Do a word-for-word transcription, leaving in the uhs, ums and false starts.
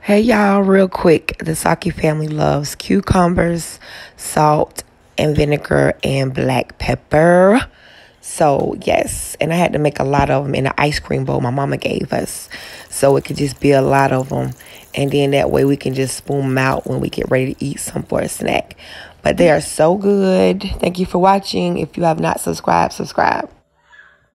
Hey y'all, real quick. The Saki family loves cucumbers, salt, and vinegar, and black pepper. So, yes, and I had to make a lot of them in an ice cream bowl my mama gave us. So it could just be a lot of them. And then that way we can just spoon them out when we get ready to eat some for a snack. But they are so good. Thank you for watching. If you have not subscribed, subscribe.